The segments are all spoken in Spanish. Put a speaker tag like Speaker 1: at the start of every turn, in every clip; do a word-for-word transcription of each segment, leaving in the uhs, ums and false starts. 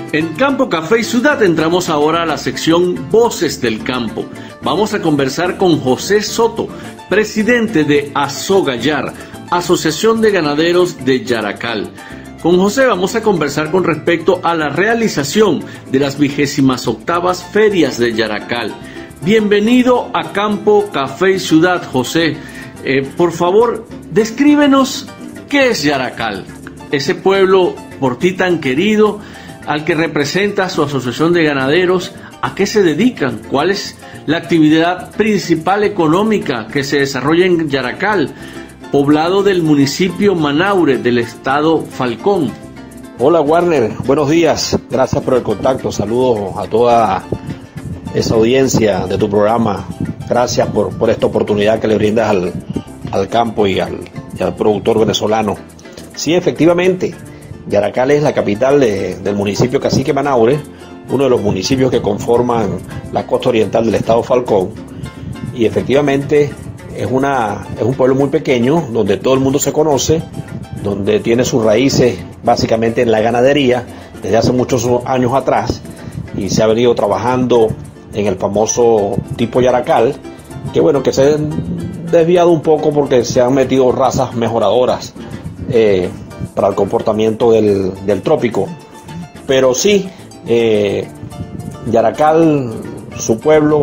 Speaker 1: En Campo Café y Ciudad entramos ahora a la sección Voces del Campo. Vamos a conversar con José Soto, presidente de Asogallar, Asociación de Ganaderos de Yaracal. Con José vamos a conversar con respecto a la realización de las vigésimas octavas ferias de Yaracal. Bienvenido a Campo Café y Ciudad, José. Eh, por favor, descríbenos qué es Yaracal, ese pueblo por ti tan querido, al que representa su asociación de ganaderos. ¿A qué se dedican? ¿Cuál es la actividad principal económica que se desarrolla en Yaracal, poblado del municipio Manaure del estado Falcón?
Speaker 2: Hola Warner, buenos días, gracias por el contacto, saludos a toda esa audiencia de tu programa, gracias por, por esta oportunidad que le brindas al, al campo y al, y al productor venezolano. Sí, efectivamente, Yaracal es la capital de, del municipio Cacique Manaure, uno de los municipios que conforman la costa oriental del estado Falcón, y efectivamente es, una, es un pueblo muy pequeño, donde todo el mundo se conoce, donde tiene sus raíces básicamente en la ganadería desde hace muchos años atrás, y se ha venido trabajando en el famoso tipo Yaracal, que bueno, que se ha desviado un poco porque se han metido razas mejoradoras eh, para el comportamiento del, del trópico, pero sí, eh, Yaracal, su pueblo,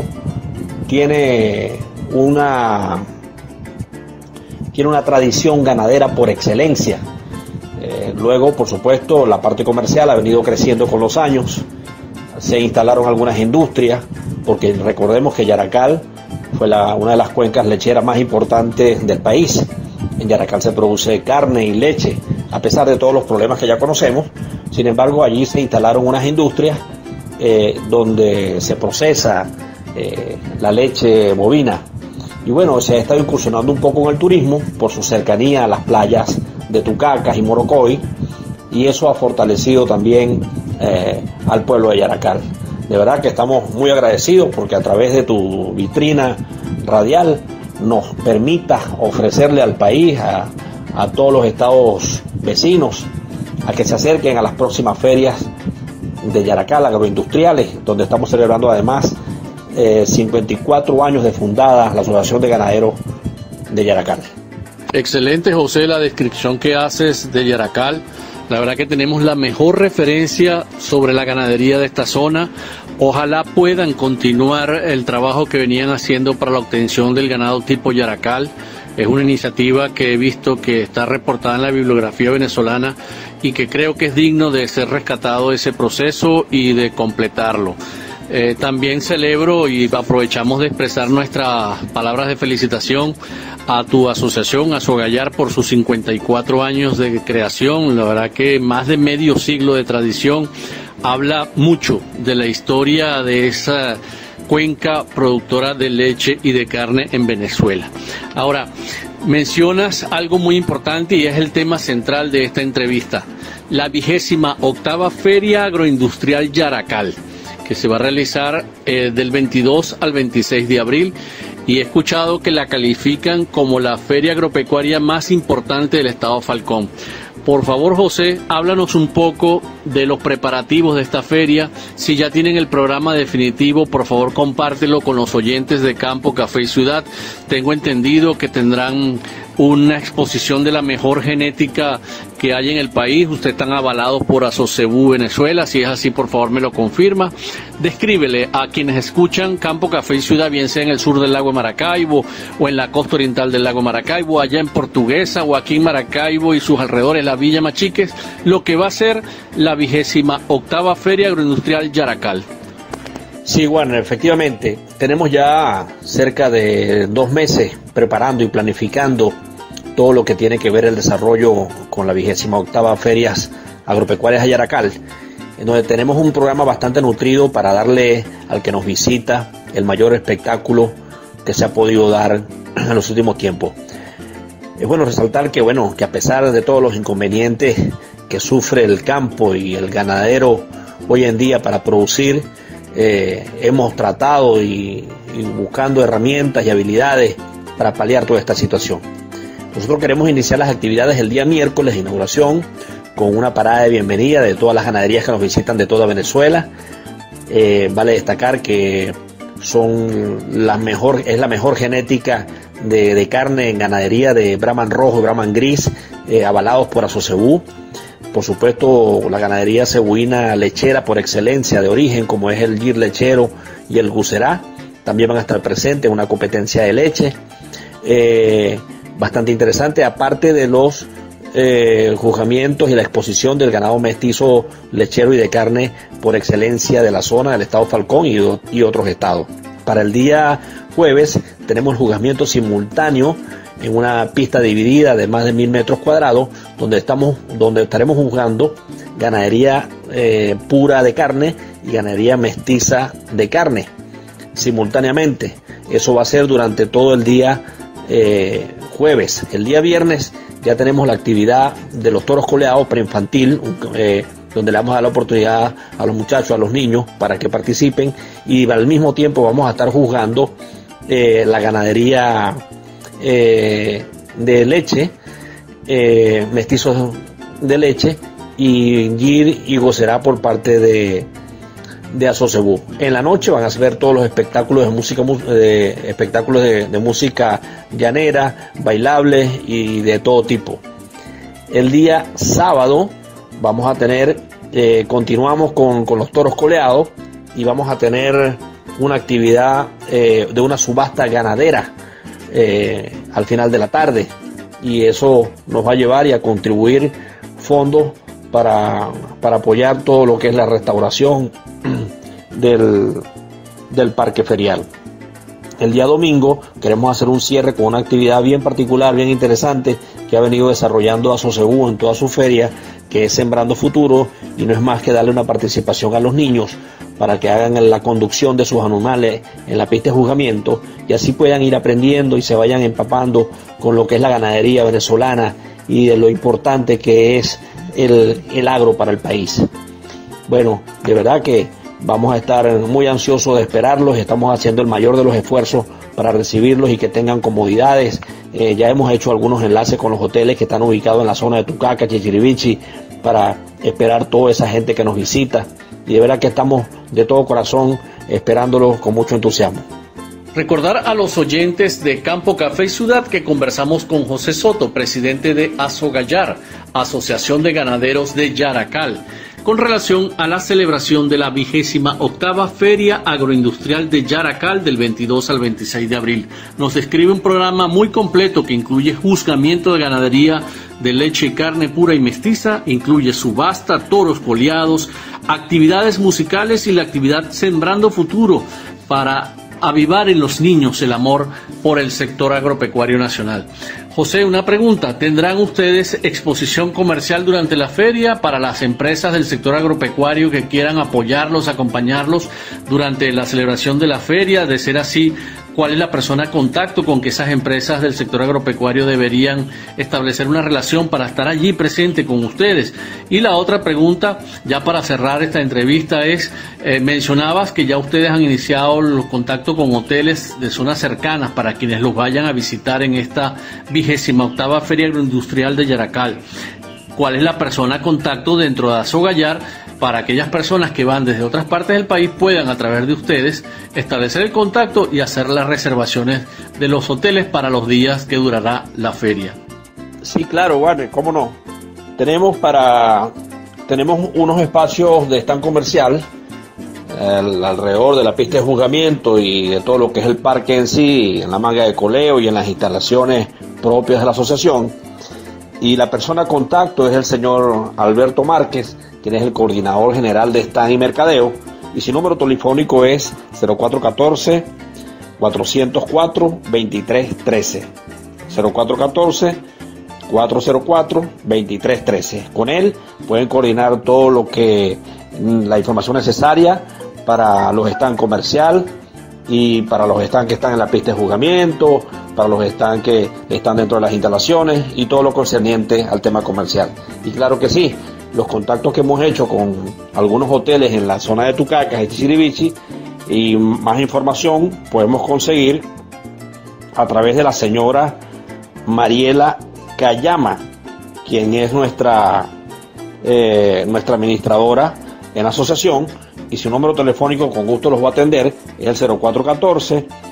Speaker 2: tiene una, tiene una tradición ganadera por excelencia. Eh, luego, por supuesto, la parte comercial ha venido creciendo con los años, se instalaron algunas industrias, porque recordemos que Yaracal fue la, una de las cuencas lecheras más importantes del país. En Yaracal se produce carne y leche, a pesar de todos los problemas que ya conocemos. Sin embargo, allí se instalaron unas industrias eh, donde se procesa eh, la leche bovina. Y bueno, se ha estado incursionando un poco en el turismo por su cercanía a las playas de Tucacas y Morocoy, y eso ha fortalecido también eh, al pueblo de Yaracal. De verdad que estamos muy agradecidos porque a través de tu vitrina radial nos permita ofrecerle al país, a, a todos los estados vecinos, a que se acerquen a las próximas ferias de Yaracal agroindustriales, donde estamos celebrando además eh, cincuenta y cuatro años de fundada la Asociación de Ganaderos de Yaracal.
Speaker 1: Excelente, José, la descripción que haces de Yaracal. La verdad que tenemos la mejor referencia sobre la ganadería de esta zona. Ojalá puedan continuar el trabajo que venían haciendo para la obtención del ganado tipo Yaracal. Es una iniciativa que he visto que está reportada en la bibliografía venezolana y que creo que es digno de ser rescatado ese proceso y de completarlo. Eh, también celebro y aprovechamos de expresar nuestras palabras de felicitación a tu asociación, Asogallar, por sus cincuenta y cuatro años de creación. La verdad que más de medio siglo de tradición habla mucho de la historia de esa cuenca productora de leche y de carne en Venezuela. Ahora, mencionas algo muy importante y es el tema central de esta entrevista, la vigésima octava Feria Agroindustrial Yaracal, que se va a realizar eh, del veintidós al veintiséis de abril, y he escuchado que la califican como la feria agropecuaria más importante del estado Falcón. Por favor, José, háblanos un poco de los preparativos de esta feria. Si ya tienen el programa definitivo, por favor, compártelo con los oyentes de Campo Café y Ciudad. Tengo entendido que tendrán una exposición de la mejor genética que hay en el país. Ustedes están avalados por Asocebú Venezuela. Si es así, por favor, me lo confirma. Descríbele a quienes escuchan Campo Café y Ciudad, bien sea en el sur del lago de Maracaibo o en la costa oriental del lago de Maracaibo, allá en Portuguesa o aquí en Maracaibo y sus alrededores, la Villa Machiques, lo que va a ser la vigésima octava Feria Agroindustrial Yaracal.
Speaker 2: Sí, bueno, efectivamente, tenemos ya cerca de dos meses preparando y planificando todo lo que tiene que ver el desarrollo con la vigésima octava Ferias Agropecuarias de Yaracal, en donde tenemos un programa bastante nutrido para darle al que nos visita el mayor espectáculo que se ha podido dar en los últimos tiempos. Es bueno resaltar que, bueno, que a pesar de todos los inconvenientes que sufre el campo y el ganadero hoy en día para producir, eh, hemos tratado y, y buscando herramientas y habilidades para paliar toda esta situación. Nosotros queremos iniciar las actividades el día miércoles de inauguración con una parada de bienvenida de todas las ganaderías que nos visitan de toda Venezuela. Eh, vale destacar que son la mejor, es la mejor genética de, de carne en ganadería de Brahman rojo y Brahman gris, eh, avalados por Asocebú. Por supuesto, la ganadería cebuina lechera por excelencia de origen, como es el Gir lechero y el Gucerá, también van a estar presentes en una competencia de leche eh, bastante interesante, aparte de los eh, juzgamientos y la exposición del ganado mestizo lechero y de carne por excelencia de la zona del estado Falcón y, y otros estados. Para el día jueves tenemos el juzgamiento simultáneo en una pista dividida de más de mil metros cuadrados, donde estamos, donde estaremos juzgando ganadería eh, pura de carne y ganadería mestiza de carne simultáneamente. Eso va a ser durante todo el día eh, jueves. El día viernes ya tenemos la actividad de los toros coleados preinfantil, eh, donde le vamos a dar la oportunidad a los muchachos, a los niños, para que participen, y al mismo tiempo vamos a estar juzgando eh, la ganadería Eh, de leche, eh, mestizos de leche y Gir y Gucerá por parte de, de Asocebú. En la noche van a ver todos los espectáculos de música, de, espectáculos de, de música llanera, bailables y de todo tipo. El día sábado vamos a tener, eh, continuamos con, con los toros coleados y vamos a tener una actividad eh, de una subasta ganadera Eh, al final de la tarde, y eso nos va a llevar y a contribuir fondos para, para apoyar todo lo que es la restauración del, del parque ferial. El día domingo queremos hacer un cierre con una actividad bien particular, bien interesante, que ha venido desarrollando Asocebú en toda su feria, que es Sembrando Futuro, y no es más que darle una participación a los niños para que hagan la conducción de sus animales en la pista de juzgamiento y así puedan ir aprendiendo y se vayan empapando con lo que es la ganadería venezolana y de lo importante que es el, el agro para el país. Bueno, de verdad que vamos a estar muy ansiosos de esperarlos, estamos haciendo el mayor de los esfuerzos para recibirlos y que tengan comodidades. Eh, ya hemos hecho algunos enlaces con los hoteles que están ubicados en la zona de Tucaca, Chichirivichi, para esperar toda esa gente que nos visita, y de verdad que estamos de todo corazón esperándolos con mucho entusiasmo.
Speaker 1: Recordar a los oyentes de Campo Café y Ciudad que conversamos con José Soto, presidente de Asogallar, Asociación de Ganaderos de Yaracal, con relación a la celebración de la vigésima octava Feria Agroindustrial de Yaracal del veintidós al veintiséis de abril. Nos describe un programa muy completo que incluye juzgamiento de ganadería de leche y carne pura y mestiza, incluye subasta, toros coleados, actividades musicales y la actividad Sembrando Futuro para avivar en los niños el amor por el sector agropecuario nacional. José, una pregunta, ¿tendrán ustedes exposición comercial durante la feria para las empresas del sector agropecuario que quieran apoyarlos, acompañarlos durante la celebración de la feria? De ser así, ¿cuál es la persona de contacto con que esas empresas del sector agropecuario deberían establecer una relación para estar allí presente con ustedes? Y la otra pregunta, ya para cerrar esta entrevista, es, eh, mencionabas que ya ustedes han iniciado los contactos con hoteles de zonas cercanas para quienes los vayan a visitar en esta vigésima octava Feria Agroindustrial de Yaracal. ¿Cuál es la persona de contacto dentro de Asogallar para aquellas personas que van desde otras partes del país puedan a través de ustedes establecer el contacto y hacer las reservaciones de los hoteles para los días que durará la feria?
Speaker 2: Sí, claro, Warner, cómo no. Tenemos para tenemos unos espacios de stand comercial el, alrededor de la pista de juzgamiento y de todo lo que es el parque en sí, en la manga de coleo y en las instalaciones propias de la asociación. Y la persona de contacto es el señor Alberto Márquez, quien es el coordinador general de stand y mercadeo, y su número telefónico es cero cuatro uno cuatro, cuatro cero cuatro, dos tres uno tres, cero cuatro uno cuatro, cuatro cero cuatro, dos tres uno tres. Con él pueden coordinar todo lo que la información necesaria para los stands comercial y para los stands que están en la pista de juzgamiento, para los stands que están dentro de las instalaciones y todo lo concerniente al tema comercial. Y claro que sí, los contactos que hemos hecho con algunos hoteles en la zona de Tucacas y Chichirivichi, y más información podemos conseguir a través de la señora Mariela Cayama, quien es nuestra eh, nuestra administradora en la asociación, y su número telefónico con gusto los va a atender, es el cero cuatro uno cuatro,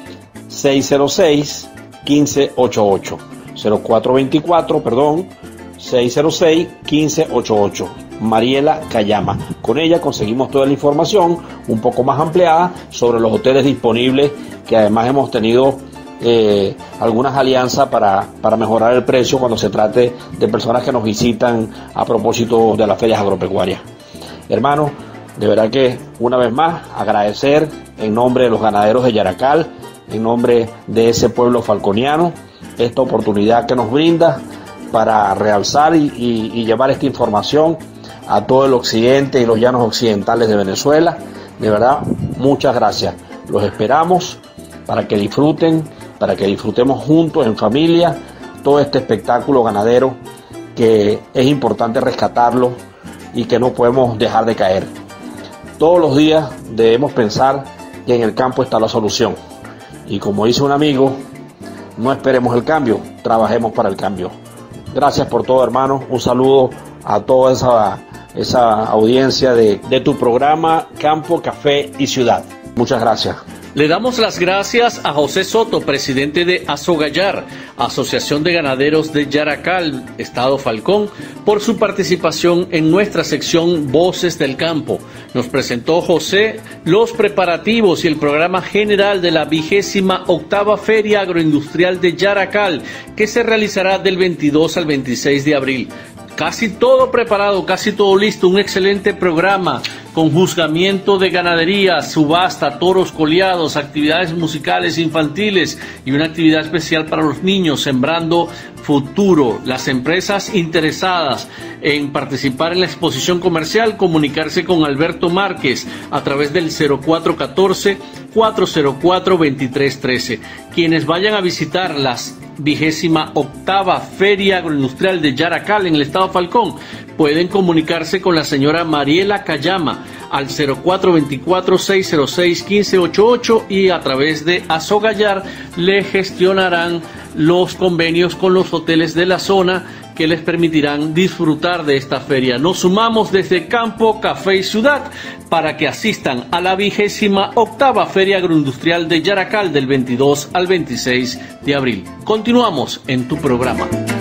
Speaker 2: seis cero seis, uno cinco ocho ocho. cero cuatro dos cuatro, perdón, seis cero seis, uno cinco ocho ocho. Mariela Cayama. Con ella conseguimos toda la información un poco más ampliada sobre los hoteles disponibles, que además hemos tenido eh, algunas alianzas para, para mejorar el precio cuando se trate de personas que nos visitan a propósito de las ferias agropecuarias. Hermanos, de verdad que una vez más agradecer en nombre de los ganaderos de Yaracal, en nombre de ese pueblo falconiano, esta oportunidad que nos brinda para realzar y, y, y llevar esta información a todo el occidente y los llanos occidentales de Venezuela. De verdad, muchas gracias. Los esperamos para que disfruten, para que disfrutemos juntos, en familia, todo este espectáculo ganadero que es importante rescatarlo y que no podemos dejar de caer. Todos los días debemos pensar que en el campo está la solución. Y como dice un amigo, no esperemos el cambio, trabajemos para el cambio. Gracias por todo, hermanos. Un saludo a toda esa, esa audiencia de, de tu programa Campo, Café y Ciudad. Muchas gracias.
Speaker 1: Le damos las gracias a José Soto, presidente de Azogallar, Asociación de Ganaderos de Yaracal, Estado Falcón, por su participación en nuestra sección Voces del Campo. Nos presentó José los preparativos y el programa general de la vigésima octava Feria Agroindustrial de Yaracal, que se realizará del veintidós al veintiséis de abril. Casi todo preparado, casi todo listo, un excelente programa con juzgamiento de ganadería, subasta, toros coleados, actividades musicales infantiles y una actividad especial para los niños, Sembrando Futuro. Las empresas interesadas en participar en la exposición comercial, comunicarse con Alberto Márquez a través del cero cuatro uno cuatro, cuatro cero cuatro, dos tres uno tres. Quienes vayan a visitar las vigésima octava Feria Agroindustrial de Yaracal en el estado Falcón pueden comunicarse con la señora Mariela Cayama al cero cuatro dos cuatro, seis cero seis, uno cinco ocho ocho y a través de Azogallar le gestionarán los convenios con los hoteles de la zona que les permitirán disfrutar de esta feria. Nos sumamos desde Campo, Café y Ciudad para que asistan a la vigésima octava Feria Agroindustrial de Yaracal del veintidós al veintiséis de abril. Continuamos en tu programa.